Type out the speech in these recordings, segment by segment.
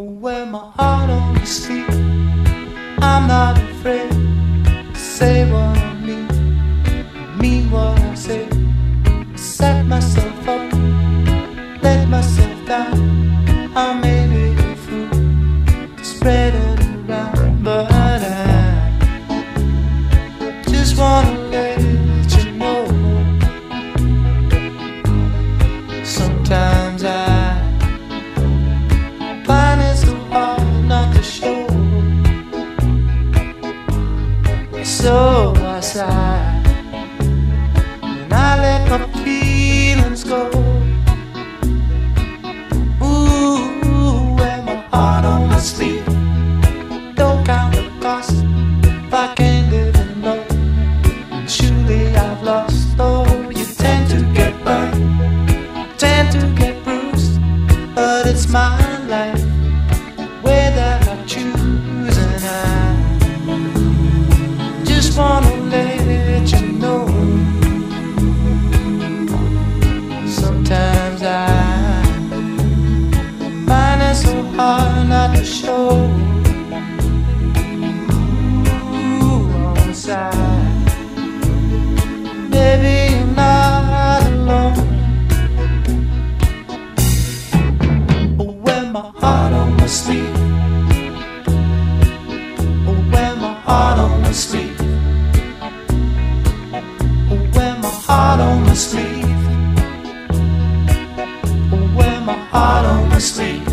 Wear my heart on my sleeve. I'm not afraid to say what I mean what I say. Set myself up, let myself down. I may be a fool, spread it around, but I just wanna let you know. Sometimes I find it so hard not to show. So I sigh when I let my feelings go. Ooh, wear my heart on my sleeve. Don't count the cost if I can't live and know. Surely I've lost. Oh, you tend to get burned, tend to get bruised, but it's my life, way that I choose, and I just wanna let you know. Sometimes I find it so hard not to show. Ooh, on the side, baby, you're not alone. Oh, wear my heart on my sleeve. Oh, wear my heart on my sleeve. Oh, wear my heart on my sleeve. Oh, wear my heart on my sleeve.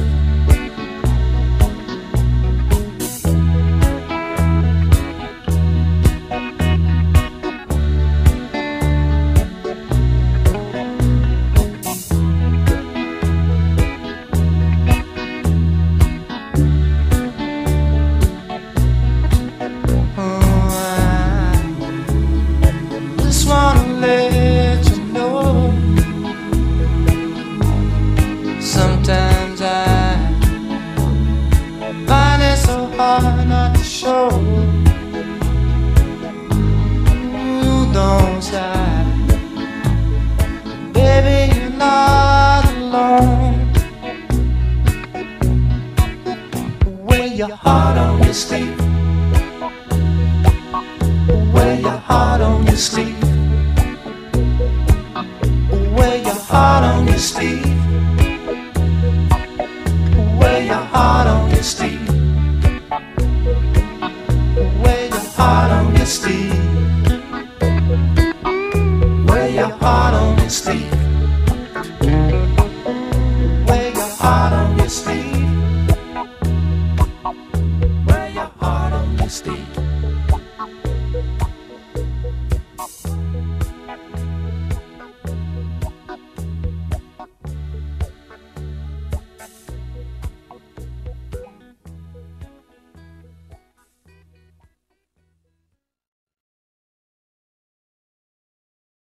Sometimes I find it so hard not to show. Ooh, don't sigh, baby, you're not alone. Wear your heart on your sleeve. Wear your heart on your sleeve. Wear your heart on your sleeve.